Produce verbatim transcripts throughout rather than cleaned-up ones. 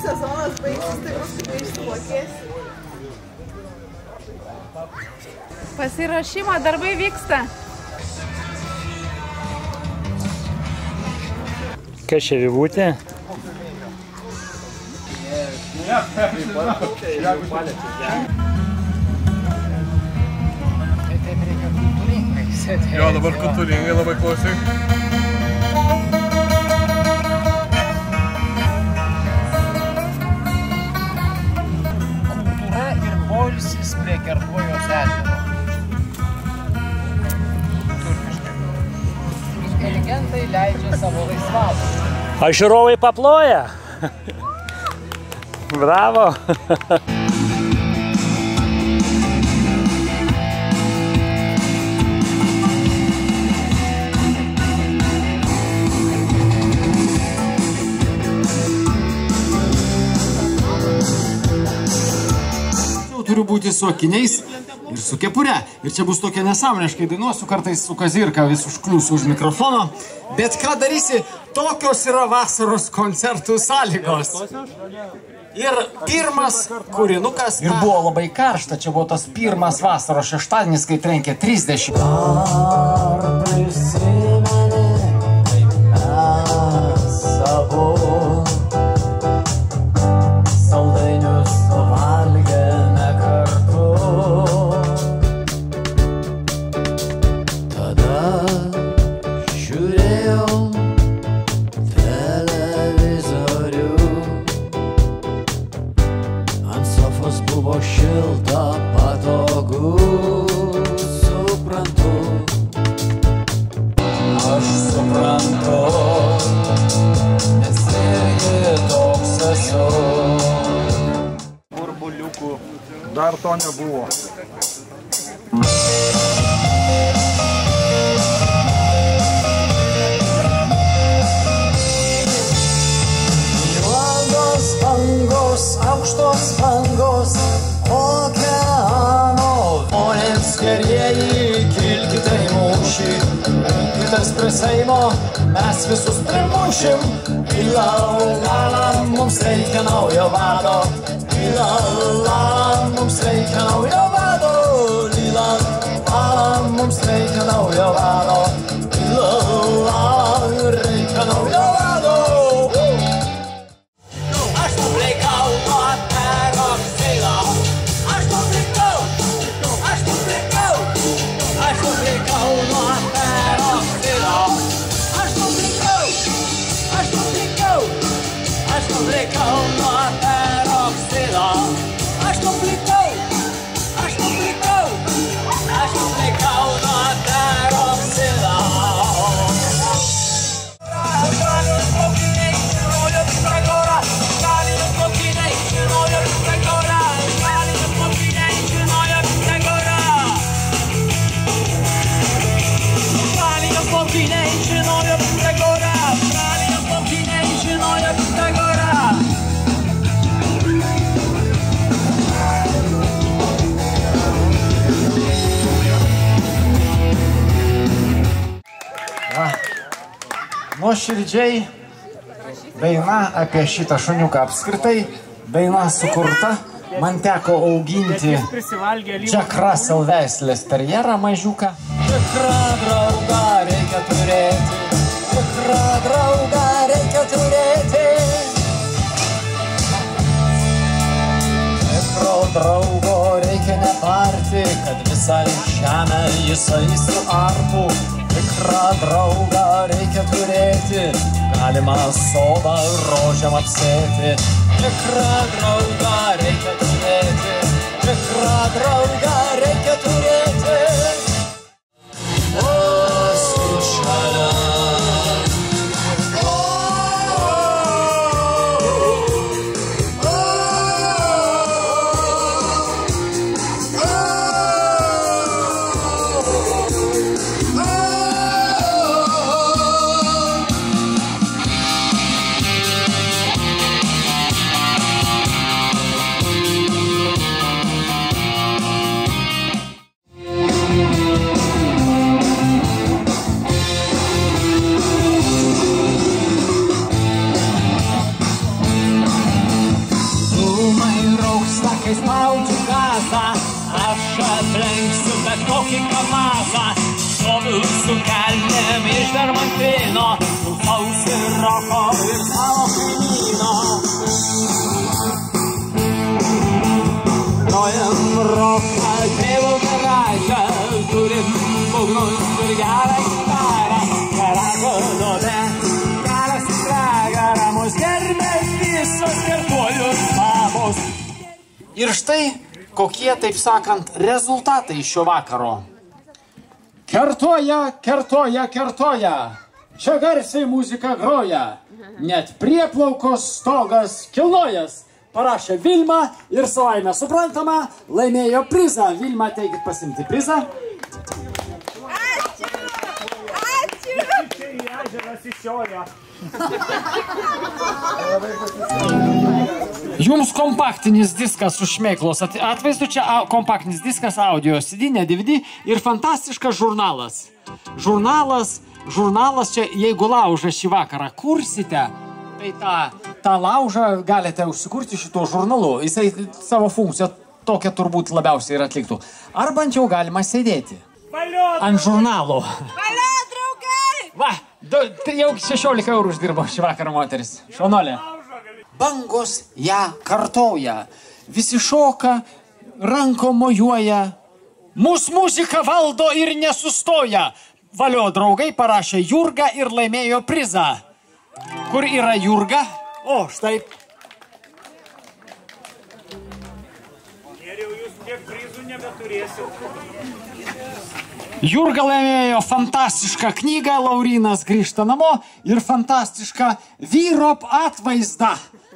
sezonas baigsis, tai paskui išsimokėsi. Pasiruošimo darbai vyksta. Kas čia Vivutė? Jo, dabar kultūringai labai klausyk. Kultūra ir poilsis prie Kertuojos ežero. Turkiškai. Inteligentai leidžia savo laisvalą. O žiūrovai paploja? Bravo! Turiu būti su akiniais ir su kepure. Ir čia bus tokia nesąmoniškai dainuosiu, kartais su Kazirka vis užkliūsiu už mikrofono. Bet ką darysi, tokios yra vasaros koncertų sąlygos. Ir pirmas kūrinukas. Ir buvo labai karšta, čia buvo tas pirmas vasaros šeštadienis, kai trenkė trisdešimt. Ar prisimeni, kaip mes savo saldainius suvalgėme kartu. Tada žiūrėjau televizorių. Ant sofos buvo šilta, patogu, suprantu. Aš suprantu, nes irgi toks esu. Burbuliukų Dar to nebuvo. Juodos bangos, aukštos bangos, okeano. Žmonės gerieji, kilkite į mūšį, kilkitės prie Seimo, mes visus primušim. Ila, ula, mums reikia naujo vado. Ila, ula, mums reikia naujo vado. Ila, ula, mums reikia naujo vado. Ila, ula, reikia naujo vado. Aš nuplikau nuo peroksilo. Aš nuplikau, aš nuplikau, aš nuplikau nuo peroksilo. Aš nuplikau, aš nuplikau, aš nuplikau nuo peroksilo. Aš nuplikau, aš nuplikau, aš nuplikau nuo peroksilo. Nuoširdžiai daina apie šitą šuniuką apskritai, daina sukurta, man teko auginti Jack Russell veislės terjerą mažiuką. Tikrą draugą reikia turėti, tikrą draugą reikia turėti. Tikro draugo reikia neparti, kad visai žemę jisai suartų. Tikrą draugą reikia turėti, galima sodą rožėm apsėti. Tikrą draugą reikia turėti, tikrą draugą reikia turėti. Esu šalia. dar man trino, klausiausi roko ir savo kaimyno. Grojam roką tėvo garažą, turim būgnus ir gerą gitarą. Garažo duobė, geras į pragą, ramus gerbė visos kertuolius mamos. Ir štai kokie, taip sakant, rezultatai šio vakaro. Kertoja, kertoja, kertoja. Čia garsiai muzika groja. Net prieplaukos stogas kilnojas. Parašė Vilma ir savaime suprantama laimėjo prizą. Vilma, teikit pasimti prizą. Ačiū! Ačiū! Jums kompaktinis diskas su šmėklos atvaizdu, čia kompaktinis diskas, audio C D, ne D V D ir fantastiškas žurnalas. Žurnalas, žurnalas čia, jeigu laužą šį vakarą kursite, tai tą, tą laužą galite užsikurti šito žurnalu. Jisai savo funkciją tokią turbūt labiausiai ir atliktų. Arba ant jau galima sėdėti. Ant žurnalo. Valio, draugai! Va, du, jau šešiolika eurų uždirbo šį vakarą moteris. Šaunolė. Bangos ją kartoja. Visi šoka, rankom mojuoja. Mūsų muzika valdo ir nesustoja. Valio, draugai, parašė Jurga ir laimėjo prizą. Kur yra Jurga? O, štai. Geriau jūs tiek prizų nebeturėsit. Jurga laimėjo fantastišką knygą, Laurynas grįžta namo ir fantastišką vyro atvaizdą.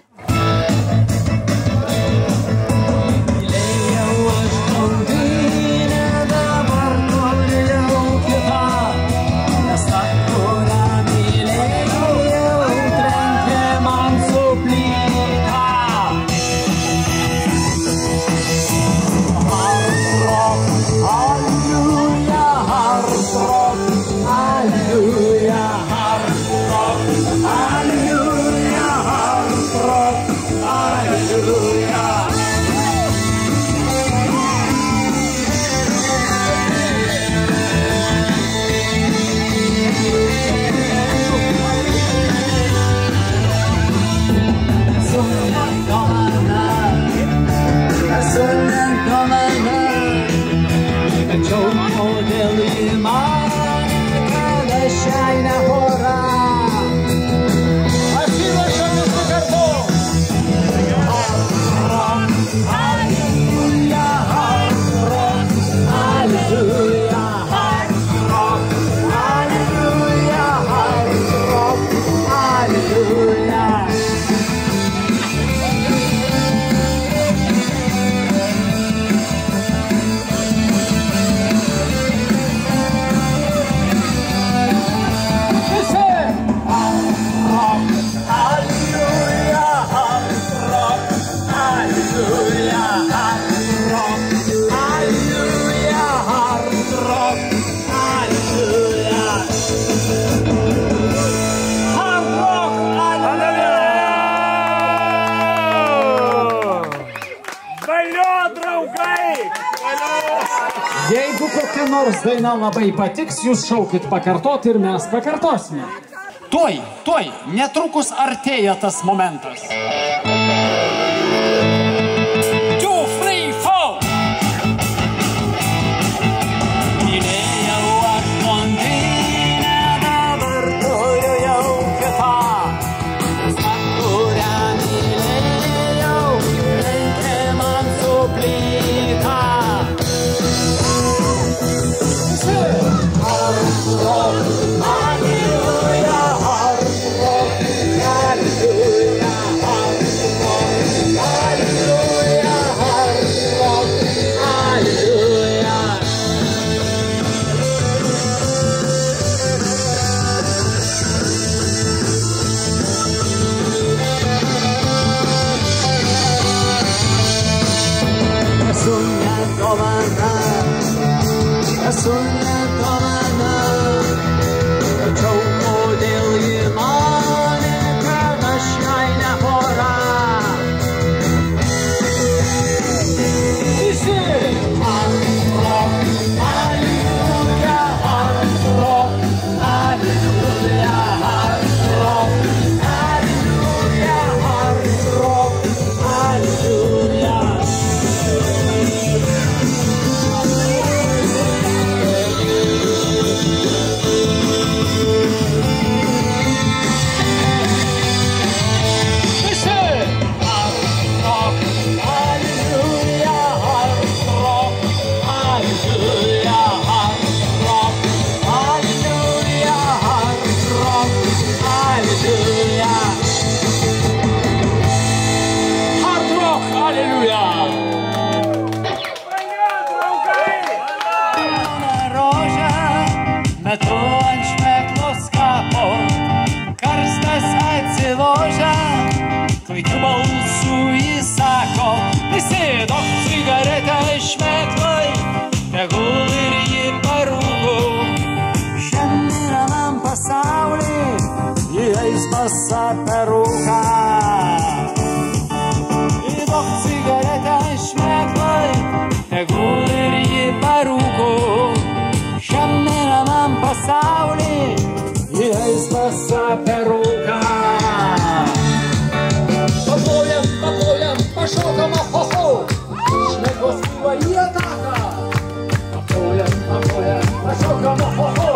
Jeigu kokia nors daina labai patiks, jūs šaukit pakartoti ir mes pakartosime. Tuoj, tuoj, netrukus artėja tas momentas. Two, three, four. Mylėjau aš blondinę, dabar turiu jau kitą. Kurią mylėjau, lenkė man suplyta. Hallelujah, hallelujah, hallelujah, hallelujah. linksmasa peruka. Įdok cigaretę šmėklai, tegul ir jį parūko. Šiam neramam pasaulį įeis masa peruka. Paplojam, paplojam, pašokam, ohoho, šmėklos kyla į ataką. Paplojam, paplojam, pašokam, ohoho.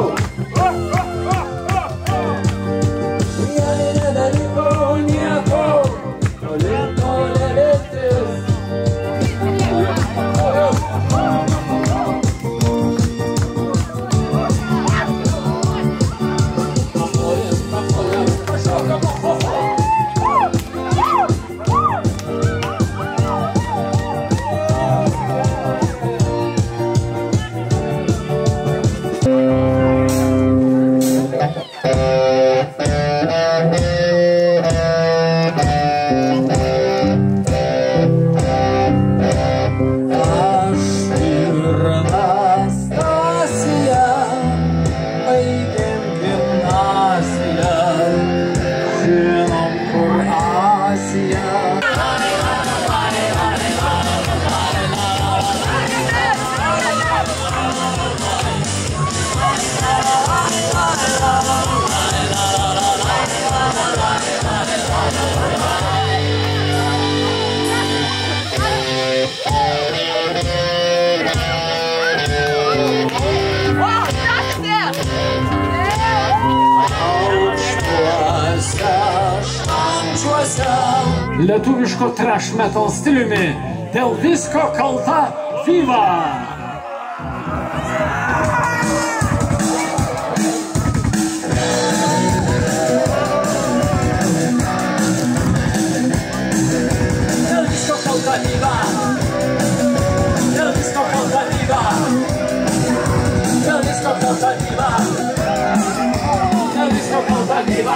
Jei nedaryko nieko, toli toli lėtis. Paplojam, paplojam. Lietuviško trash metal stiliumi dėl visko kalta Viva! Dėl visko kalta Viva! Dėl visko kalta Viva! Dėl visko kalta Viva! Dėl visko kalta Viva!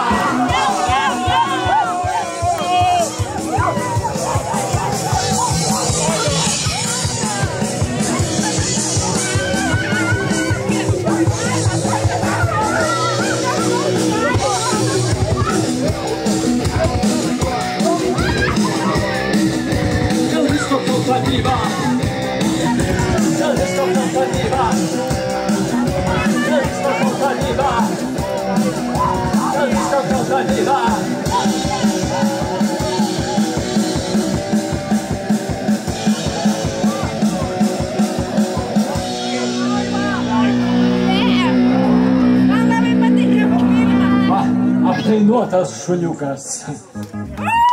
Viva! Dėl visko kalta Viva! Dėl visko kalta Viva! Dėl visko kalta Viva! Va, apdainuotas šuniukas.